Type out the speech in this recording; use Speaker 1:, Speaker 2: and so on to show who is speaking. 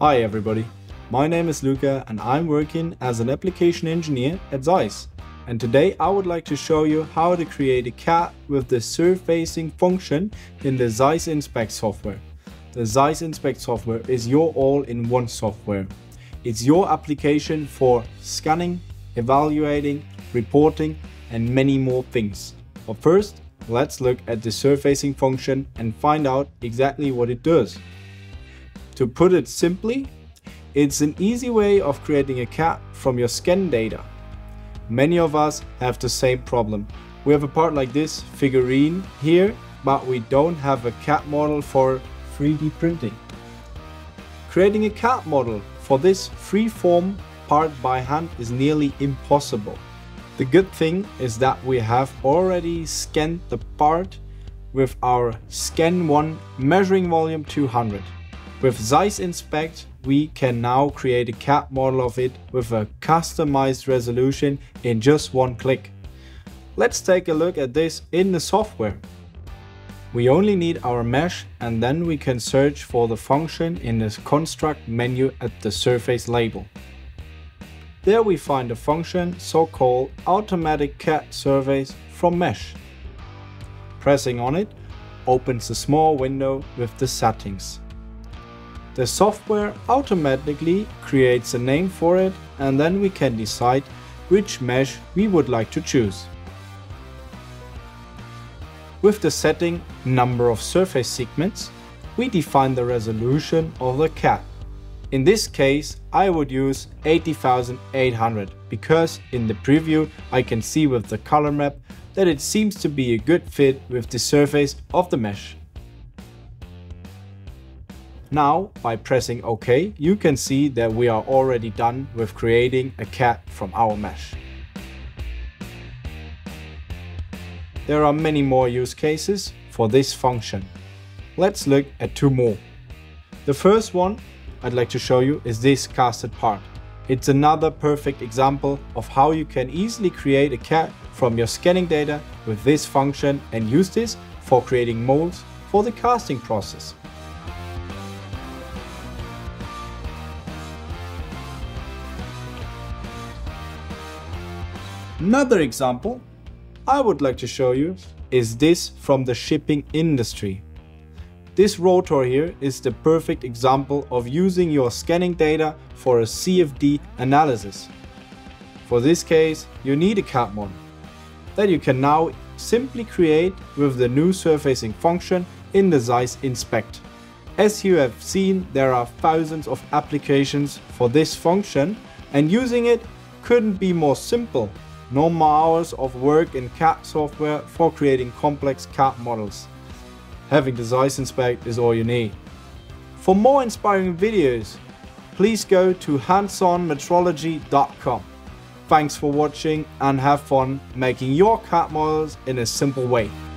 Speaker 1: Hi everybody, my name is Luca and I'm working as an application engineer at ZEISS. And today I would like to show you how to create a CAD with the surfacing function in the ZEISS INSPECT software. The ZEISS INSPECT software is your all-in-one software. It's your application for scanning, evaluating, reporting and many more things. But first, let's look at the surfacing function and find out exactly what it does. To put it simply, it's an easy way of creating a CAD from your scan data. Many of us have the same problem. We have a part like this figurine here, but we don't have a CAD model for 3D printing. Creating a CAD model for this free-form part by hand is nearly impossible. The good thing is that we have already scanned the part with our Scan 1 measuring volume 200. With ZEISS INSPECT, we can now create a CAD model of it with a customized resolution in just one click. Let's take a look at this in the software. We only need our mesh and then we can search for the function in the construct menu at the surface label. There we find a function so-called automatic CAD surveys from mesh. Pressing on it opens a small window with the settings. The software automatically creates a name for it and then we can decide which mesh we would like to choose. With the setting number of surface segments, we define the resolution of the CAD. In this case, I would use 80,800 because in the preview I can see with the color map that it seems to be a good fit with the surface of the mesh. Now, by pressing OK, you can see that we are already done with creating a CAD from our mesh. There are many more use cases for this function. Let's look at two more. The first one I'd like to show you is this casted part. It's another perfect example of how you can easily create a CAD from your scanning data with this function and use this for creating molds for the casting process. Another example I would like to show you is this from the shipping industry. This rotor here is the perfect example of using your scanning data for a CFD analysis. For this case, you need a CAD model that you can now simply create with the new surfacing function in the ZEISS INSPECT. As you have seen, there are thousands of applications for this function and using it couldn't be more simple. No more hours of work in CAD software for creating complex CAD models. Having the ZEISS INSPECT is all you need. For more inspiring videos, please go to handsonmetrology.com. Thanks for watching and have fun making your CAD models in a simple way.